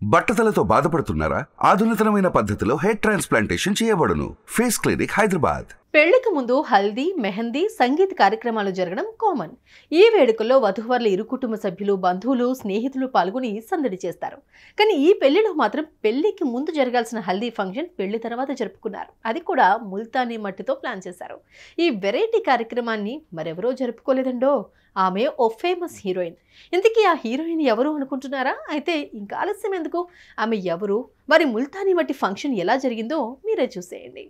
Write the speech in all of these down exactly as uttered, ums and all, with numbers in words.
బట్టతలతో బాధపడుతున్నారా? ఆధునితనమైన పద్ధతిలో హెయిర్ ట్రాన్స్ప్లాంటేషన్ చేయబడును. Face clinic, Hyderabad. పెళ్లికి ముందు హల్దీ, మెహందీ, సంగీత కార్యక్రమాలు జరగడం కామన్. ఈ వేడుకల్లో వధూవరుల ఇరు కుటుంబ సభ్యులు, బంధువులు, స్నేహితులు పాల్గొని సందడి చేస్తారు. కానీ ఈ పెళ్లిలో మాత్రం పెళ్లికి ముందు జరగాల్సిన హల్దీ ఫంక్షన్ పెళ్లి తర్వాత జరుపుకున్నారు. అది కూడా ముల్తానీ మట్టితో ప్లాన్ చేశారు. ఈ వెరైటీ కార్యక్రమాన్ని మరెవరో జరుపుకోలేదండో. ఆమె ఓ ఫేమస్ హీరోయిన్. ఇంతకీ ఆ హీరోయిన్ ఎవరు అనుకుంటున్నారా? అయితే ఇంకా ఆలస్యం ఎందుకు? ఆమె ఎవరు, వారి ముల్తానీ మట్టి ఫంక్షన్ ఎలా జరిగిందో మీరే చూసేయండి.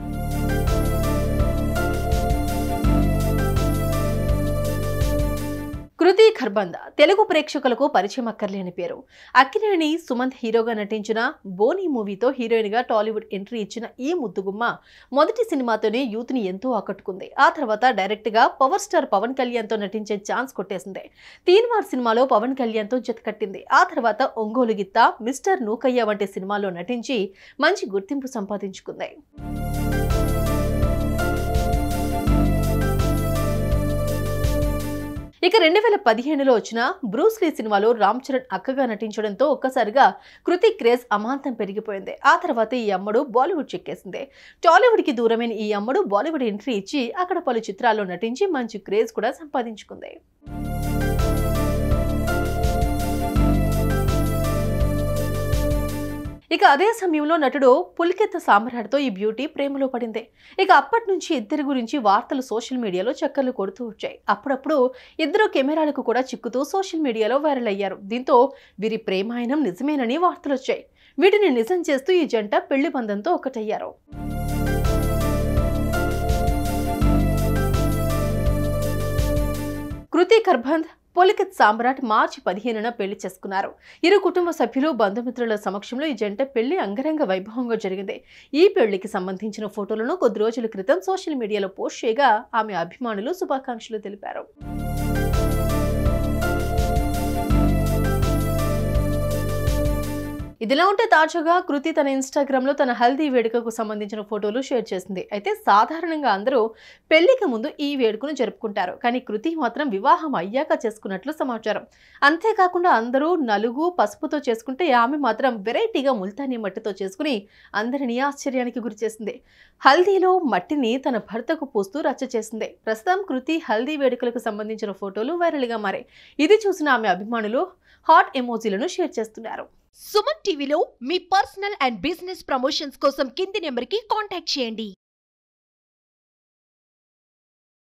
కృతి ఖర్బంద తెలుగు ప్రేక్షకులకు పరిచయం అక్కర్లేని పేరు. అక్కినేని సుమంత్ హీరోగా నటించిన బోనీ మూవీతో హీరోయిన్గా టాలీవుడ్ ఎంట్రీ ఇచ్చిన ఈ ముద్దుగుమ్మ మొదటి సినిమాతోనే యూత్ని ఎంతో ఆకట్టుకుంది. ఆ తర్వాత డైరెక్ట్గా పవర్ స్టార్ పవన్ కళ్యాణ్తో నటించే ఛాన్స్ కొట్టేసింది. తీన్మార్ సినిమాలో పవన్ కళ్యాణ్తో జతకట్టింది. ఆ తర్వాత ఒంగోలు గిత్త, మిస్టర్ నూకయ్య వంటి సినిమాల్లో నటించి మంచి గుర్తింపు సంపాదించుకుంది. ఇక రెండు వేల పదిహేనులో వచ్చిన బ్రూస్లీ సినిమాలో రామ్ చరణ్ అక్కగా నటించడంతో ఒక్కసారిగా కృతి క్రేజ్ అమాంతం పెరిగిపోయింది. ఆ తర్వాత ఈ అమ్మడు బాలీవుడ్ చెక్కేసింది. టాలీవుడ్కి దూరమైన ఈ అమ్మడు బాలీవుడ్ ఎంట్రీ ఇచ్చి అక్కడ పలు చిత్రాల్లో నటించి మంచి క్రేజ్ కూడా సంపాదించుకుంది. ఇక అదే సమయంలో నటుడు పులికెత్త సామ్రాట్తో ఈ బ్యూటీ ప్రేమలో పడింది. ఇక అప్పటి నుంచి ఇద్దరి గురించి వార్తలు సోషల్ మీడియాలో చక్కర్లు కొడుతూ వచ్చాయి. అప్పుడప్పుడు ఇద్దరు కెమెరాలకు కూడా చిక్కుతూ సోషల్ మీడియాలో వైరల్ అయ్యారు. దీంతో వీరి ప్రేమాయణం నిజమేనని వార్తలు వచ్చాయి. వీటిని నిజం చేస్తూ ఈ జంట పెళ్లి బంధంతో ఒకటయ్యారు. కృతి ఖర్బంద్, పులికెత్ సామ్రాట్ మార్చి పదిహేనున పెళ్లి చేసుకున్నారు. ఇరు కుటుంబ సభ్యులు, బంధుమిత్రుల సమక్షంలో ఈ జంట పెళ్లి అంగరంగ వైభవంగా జరిగింది. ఈ పెళ్లికి సంబంధించిన ఫోటోలను కొద్ది రోజుల క్రితం సోషల్ మీడియాలో పోస్ట్ చేయగా ఆమె అభిమానులు శుభాకాంక్షలు తెలిపారు. ఇదిలా ఉంటే తాజాగా కృతి తన ఇన్స్టాగ్రామ్ లో తన హల్దీ వేడుకకు సంబంధించిన ఫోటోలు షేర్ చేసింది. అయితే సాధారణంగా అందరూ పెళ్లికి ముందు ఈ వేడుకను జరుపుకుంటారు. కానీ కృతి మాత్రం వివాహం అయ్యాక చేసుకున్నట్లు సమాచారం. అంతేకాకుండా అందరూ నలుగు, పసుపుతో చేసుకుంటే ఆమె మాత్రం వెరైటీగా ముల్తానీ మట్టితో చేసుకుని అందరినీ ఆశ్చర్యానికి గురిచేసింది. హల్దీలో మట్టిని తన భర్తకు పూస్తూ రచ్చ చేసింది. ప్రస్తుతం కృతి హల్దీ వేడుకలకు సంబంధించిన ఫోటోలు వైరల్ గా మారాయి. ఇది చూసిన ఆమె అభిమానులు హాట్ ఎమోజీలను షేర్ చేస్తున్నారు. సుమన్ టీవీలో మీ పర్సనల్ అండ్ బిజినెస్ ప్రమోషన్స్ కోసం కింది నెంబర్కి కాంటాక్ట్ చేయండి.